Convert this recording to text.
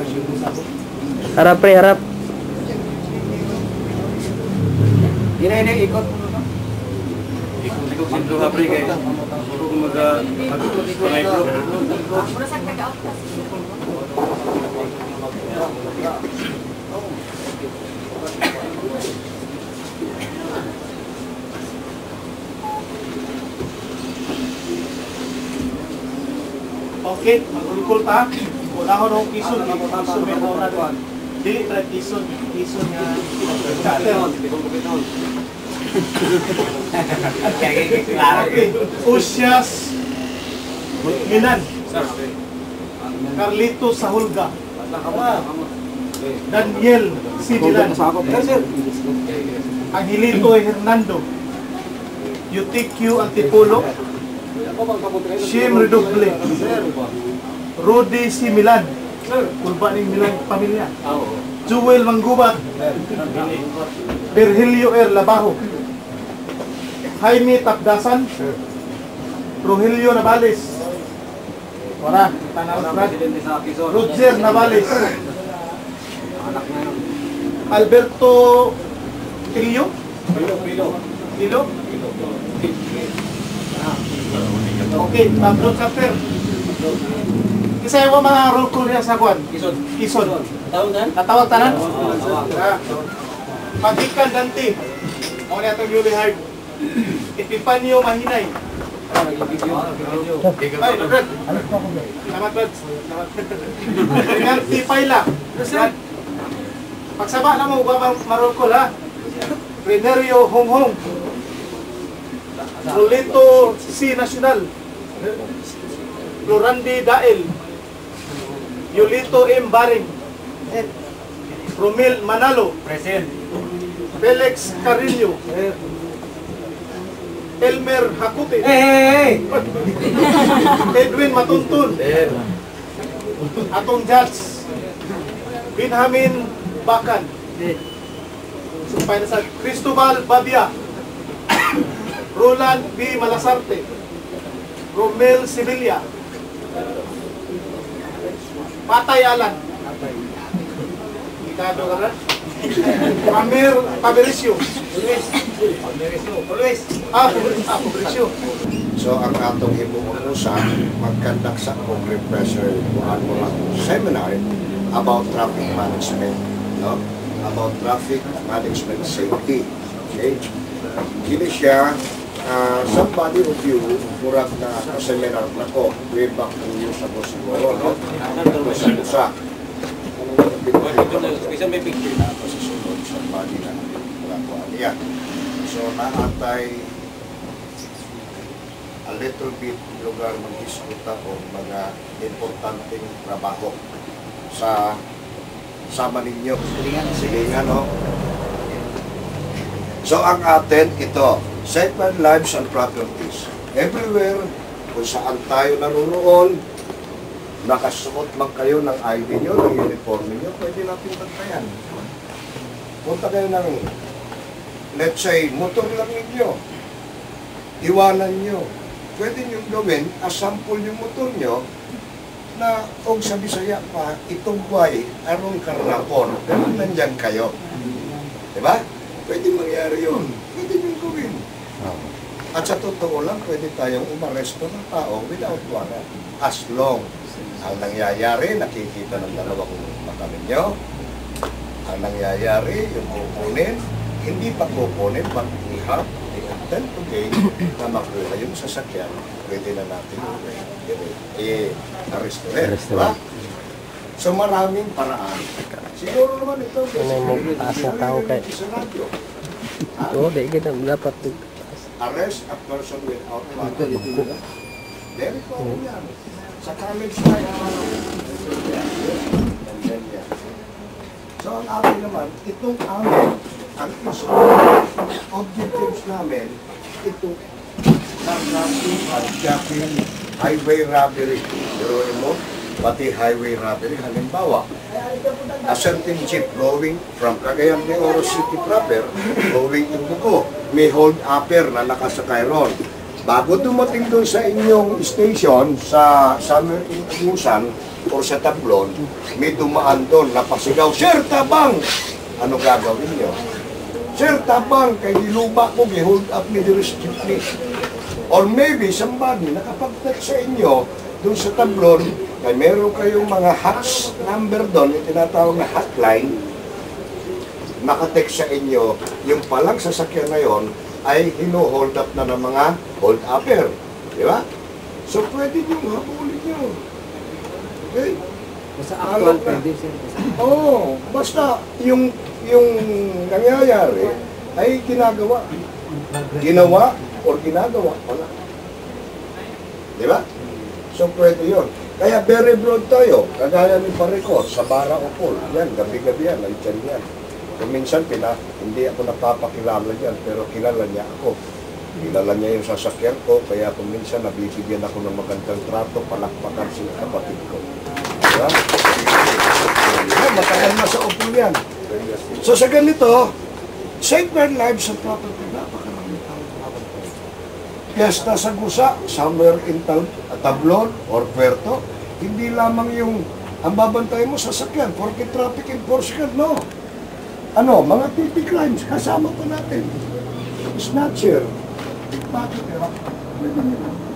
Harap pre, harap. Ini ikot. Ikot sinto hapre kay. Puro mag-ikot. Okay, magulkul ta. Wala ko nung kison, kison may muna doon. Dili tra kison nga okay. Usyas Milan. Carlito Sahulga. Daniel Sidilan. Angelito Hernando. Eutiquio Antipolo. Shim Redoble. Rudy C. Milan. Kulba ng Milan pamilya. Joel Manggubat. Virgilio R. Labajo. Jaime Tapdasan. Rogelio Navales. Wala, Roger Navales. Alberto Trillo. Tilo. Okay, upload chapter. Isa yung mga roll call niya sa kwan. Kison. Tatawag tanan? Magikan Dante. Ako niya itong newly hired. Epifanio Mahinay. Ay, Brad. Salamat, Brad. Nanti Paila. Pagsaba na mo, ma-roll call ha. Renerio Honghong. Rolito C. Nacional. Florandi Dael. Yulito M. Baring. Romel Manalo. Present. Felix Carrillo. Elmer Hakute. Edwin Matuntun. Atong Judge. Benjamin Bakan. Sumpay na sa Cristobal Babia. Roland B. Malasarte. Romel Sevilla. Patay Alan. Ikado ka na? Amir Fabrizio. Fabrizio. So ang atong himuusan, magkandak sa kong refresher kuhan mo lang seminar about traffic management, no? About traffic management safety. Okay? Kini siya, somebody of you, murag na seminar na ko, way back 2 years ago siguro, no? Sa Isa may picture na. susunod somebody na nagkuhan niya. So naatay a little bit lugar mag-diskuta o mga importanteng trabaho sa sama ninyo. Silingan, no? So ang atin ito, safeguard lives and properties. Everywhere, kung saan tayo nanunoon, nakasuot man kayo ng ID nyo, ng uniform nyo, pwede natin bantayan. Punta kayo ng, let's say, motor lang ninyo. Iwanan nyo. Pwede nyo gawin, asample yung motor nyo, na kung sa Bisaya pa, itong buhay, arong karnapon, pero nandyan kayo. Diba? Pwede mangyari yun. Pwede nyo gawin. At sa totoo lang, pwede tayong umaresto ng tao without warrant. As long ang nangyayari, nakikita ng dalawang mata ninyo. Ang nangyayari, yung kukunin, hindi pa kukunin, but we have the intent today na makuha yung sasakyan, pwede na natin i-arresto rin. Diba? So maraming paraan. Siguro naman ito, Asa tao kay. Oo, di kita dapat arrest a person without warrant. Very common yan. Sa college tayo, so ang amin naman, itong amin, ang objectives namin, itong carjacking at jacking highway robbery. Pero mo, pati highway robbery, halimbawa, a certain jeep going from Cagayan de Oro City proper, going to Buko, may hold upper na nakasakay ron. bago dumating doon sa inyong station, sa somewhere in Agusan, o sa Tablon, may dumaan doon, napasigaw, Sir, tabang! Ano gagawin niyo? Sir, tabang, kay niluba ko, hold up me the restrictly. Or maybe, somebody nakapag-text sa inyo, doon sa Tablon, kaya meron kayong mga hats number doon, yung tinatawag na hotline, nakatext sa inyo, yung palang sasakyan na yon ay hino-hold up na ng mga hold-upper. Di ba? So, pwede nyo habulin nyo. Okay? Sa actual pwede, sir. Oo, basta yung nangyayari ay ginagawa. Ginawa or ginagawa pala. Di ba? So, pwede yun. Kaya very broad tayo. Kagaya ni Paricor, sa Bara Opol. Yan, gabi-gabi yan, nandiyan yan. Kung minsan, hindi ako napapakilala yan, pero kilala niya ako. Kilala niya yung sasakyan ko, kaya kung minsan nabibigyan ako ng magandang trato, palakpakan sila kapatid ko. Diba? Matagal na sa Opol yan. So sa ganito, safeguard lives and property, napakaraming tao. Fiesta sa Gusa, somewhere in Tablon or Puerto, hindi lamang yung ang babantay mo sasakyan, porque traffic enforcement, no. Ano, mga petty crimes, kasama pa natin. Snatcher. Bakit, diba?